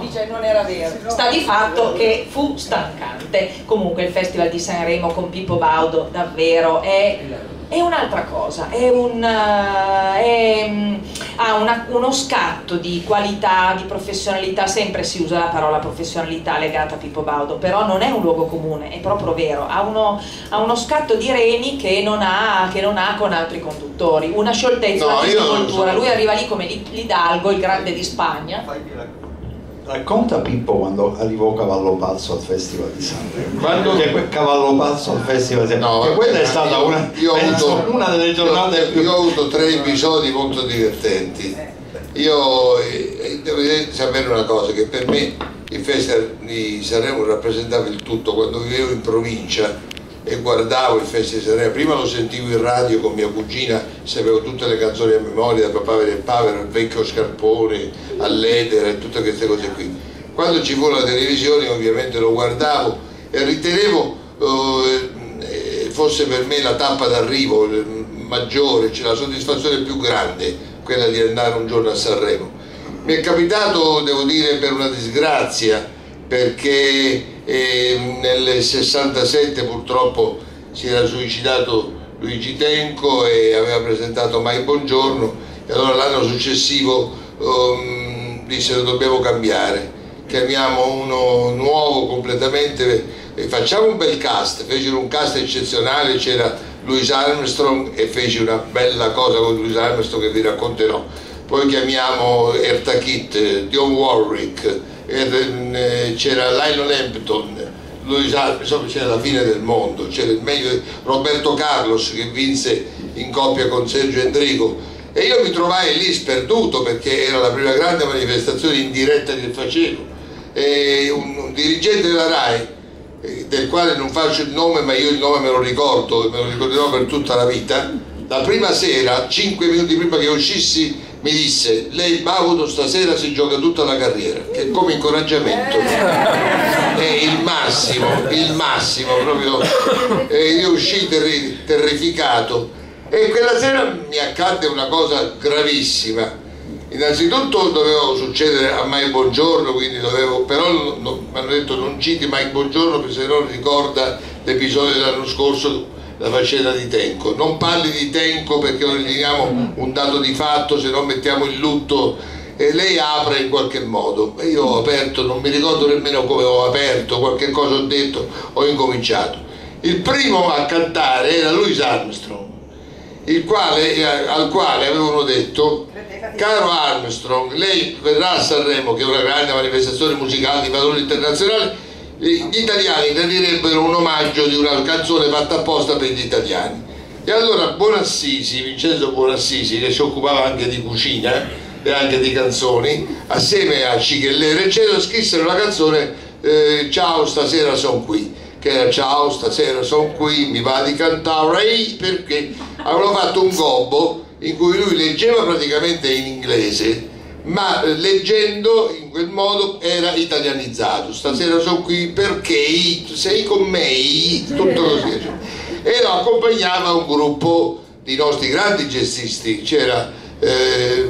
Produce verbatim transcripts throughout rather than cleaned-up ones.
dice non era vero. Sta di fatto che fu stancante. Comunque il Festival di Sanremo con Pippo Baudo davvero è, è un'altra cosa, è un, è, ha una, uno scatto di qualità, di professionalità, sempre si usa la parola professionalità legata a Pippo Baudo, però non è un luogo comune, è proprio vero, ha uno, ha uno scatto di reni che non ha, che non ha con altri conduttori, una scioltezza, no, una disinvoltura, so. lui arriva lì come l'Hidalgo, il grande di Spagna. Racconta Pippo quando arrivò Cavallo Pazzo al Festival di Sanremo. Quando che Cavallo Pazzo al Festival di Sanremo. No, che quella è stata io, una, io ho avuto, una delle giornate io, più... io ho avuto tre episodi molto divertenti. Io eh, devo sapere una cosa, che per me il Festival di Sanremo rappresentava il tutto. Quando vivevo in provincia e guardavo il Festival di Sanremo, prima lo sentivo in radio con mia cugina, sapevo tutte le canzoni a memoria, da Papà e Pavero, il vecchio Scarpone, all'Edera e tutte queste cose qui. Quando ci fu la televisione ovviamente lo guardavo e ritenevo eh, fosse per me la tappa d'arrivo maggiore, cioè la soddisfazione più grande, quella di andare un giorno a Sanremo. Mi è capitato, devo dire, per una disgrazia, perché e nel sessantasette purtroppo si era suicidato Luigi Tenco e aveva presentato Mai Buongiorno, e allora l'anno successivo um, dissero dobbiamo cambiare, chiamiamo uno nuovo completamente e facciamo un bel cast. Fecero un cast eccezionale, c'era Louis Armstrong e fece una bella cosa con Louis Armstrong che vi racconterò. Poi chiamiamo Erta Kitt, Dionne Warwick, c'era Lionel Hampton, Louis Armstrong, c'era la fine del mondo, c'era il meglio di Roberto Carlos che vinse in coppia con Sergio Endrigo, e io mi trovai lì sperduto perché era la prima grande manifestazione in diretta che facevo, e un, un dirigente della RAI, del quale non faccio il nome ma io il nome me lo ricordo e me lo ricorderò per tutta la vita, la prima sera, cinque minuti prima che uscissi, mi disse: lei Baudo stasera si gioca tutta la carriera, che come incoraggiamento è il massimo, il massimo proprio. E io uscii terri terrificato, e quella sera mi accadde una cosa gravissima. Innanzitutto doveva succedere a Mai Buongiorno, quindi dovevo, però mi hanno detto non citi Mai Buongiorno perché se no ricorda l'episodio dell'anno scorso, la faccenda di Tenco. Non parli di Tenco perché non riteniamo un dato di fatto, se no mettiamo in lutto. E lei apre in qualche modo, e io ho aperto, non mi ricordo nemmeno come ho aperto, qualche cosa ho detto, ho incominciato. Il primo a cantare era Louis Armstrong, il quale, al quale avevano detto: caro Armstrong, lei verrà a Sanremo, che è una grande manifestazione musicale di valore internazionale, gli italiani gradirebbero un omaggio di una canzone fatta apposta per gli italiani. E allora Bonassisi, Vincenzo Bonassisi, che si occupava anche di cucina e anche di canzoni, assieme a Cicchellere eccetera, scrissero la canzone eh, Ciao stasera son qui, che era Ciao stasera son qui, mi va di cantare, perché avevano fatto un gobbo in cui lui leggeva praticamente in inglese, ma leggendo in quel modo era italianizzato. Stasera sono qui perché sei con me, tutto così. E lo accompagnava un gruppo di nostri grandi jazzisti, c'era eh,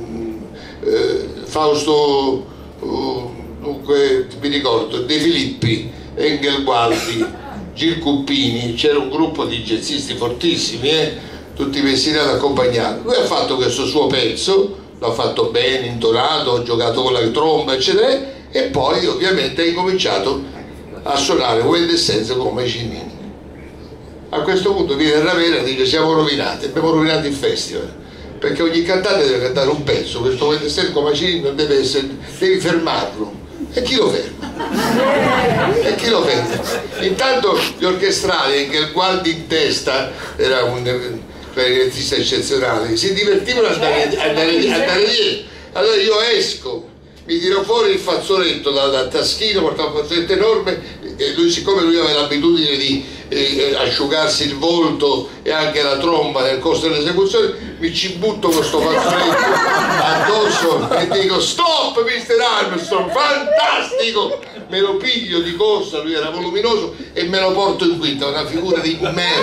eh, Fausto, uh, dunque mi ricordo, De Filippi, Engel Gualdi, Gil Cuppini, c'era un gruppo di jazzisti fortissimi, eh, tutti vestiti ad accompagnare. Lui ha fatto questo suo pezzo, l'ho fatto bene, intonato, ho giocato con la tromba eccetera, e poi ovviamente ha incominciato a suonare When the Sense come Cinini. A questo punto viene Ravera e dice: siamo rovinati, abbiamo rovinato il festival, perché ogni cantante deve cantare un pezzo, questo When the Sense come Cinini non deve essere, devi fermarlo. E chi lo ferma? E chi lo ferma? Intanto gli orchestrali, anche il Gualdi in testa era un clarinettista eccezionale, si divertivano ad andare, andare, andare dietro. Allora io esco, mi tiro fuori il fazzoletto dal, dal taschino, portavo un fazzoletto enorme, e lui, siccome lui aveva l'abitudine di eh, asciugarsi il volto e anche la tromba nel corso dell'esecuzione, mi ci butto questo fazzoletto addosso e dico: stop mister Armstrong, fantastico! Me lo piglio di corsa, lui era voluminoso, e me lo porto in quinta, una figura di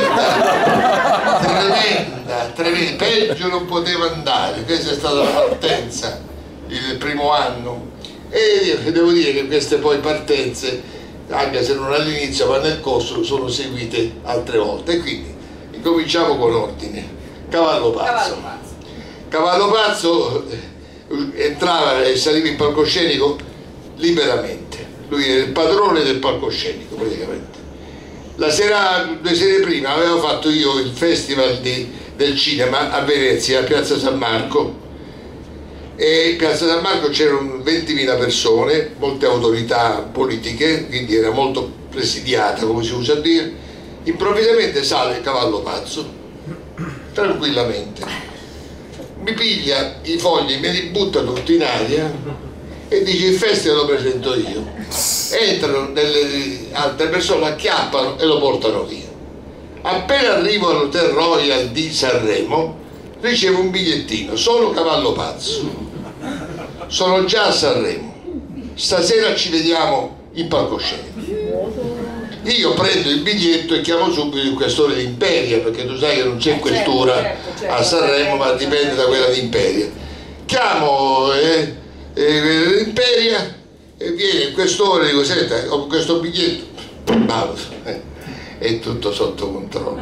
merda tremenda, tremenda, peggio non poteva andare. Questa è stata la partenza il primo anno, e devo dire che queste poi partenze, anche se non all'inizio ma nel corso, sono seguite altre volte. E quindi cominciamo con ordine. Cavallo Pazzo. Cavallo Pazzo entrava e saliva in palcoscenico liberamente, lui era il padrone del palcoscenico praticamente. La sera, due sere prima avevo fatto io il festival di, del cinema a Venezia, a Piazza San Marco, e in Piazza San Marco c'erano ventimila persone, molte autorità politiche, quindi era molto presidiata, come si usa dire. Improvvisamente sale Cavallo Pazzo, tranquillamente, mi piglia i fogli, me li butta tutti in aria e dice: il festival lo presento io. Entrano delle altre persone, acchiappano e lo portano via. Appena arrivo all'Hotel Royal di Sanremo ricevo un bigliettino: sono Cavallo Pazzo, sono già a Sanremo, stasera ci vediamo in palcoscenico. Io prendo il biglietto e chiamo subito il questore di Imperia, perché tu sai che non c'è questura certo, certo, certo, a Sanremo, ma dipende da quella di Imperia. Chiamo eh, eh, Imperia e viene il questore e dico: senta, ho questo biglietto, valuto, eh, è tutto sotto controllo,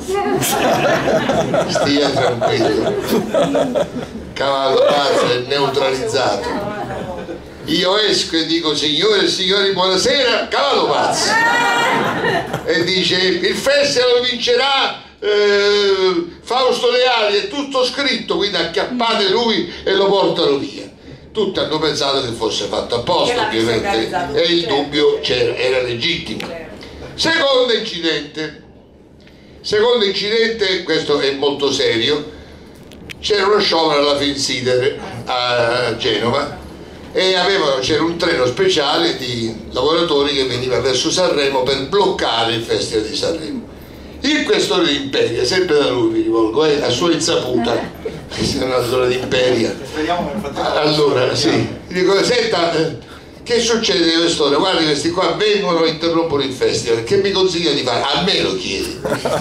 stia tranquillo, Cavallo Pazzo è neutralizzato. Io esco e dico: signore e signori, buonasera, Cavallo Pazzo. E dice: il festival lo vincerà eh, Fausto Leali, è tutto scritto, quindi acchiappate lui e lo portano via. Tutti hanno pensato che fosse fatto apposta, ovviamente, e il dubbio c'era, era legittimo. Secondo incidente, secondo incidente, questo è molto serio, c'era uno sciopero alla Finsider a Genova e c'era un treno speciale di lavoratori che veniva verso Sanremo per bloccare il festival di Sanremo. Il questore di Imperia, sempre da lui mi rivolgo, eh, a sua insaputa, se non a zona di Imperia, allora sì, dico: senta, eh, che succede quest'ora? Guardi, questi qua vengono e interrompono il festival, che mi consiglia di fare? A me lo chiedi,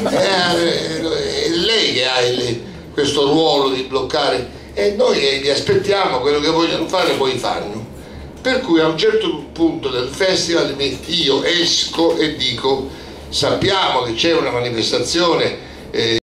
è lei che ha il, questo ruolo di bloccare, e noi li aspettiamo, quello che vogliono fare poi fanno. Per cui a un certo punto del festival io esco e dico: sappiamo che c'è una manifestazione eh,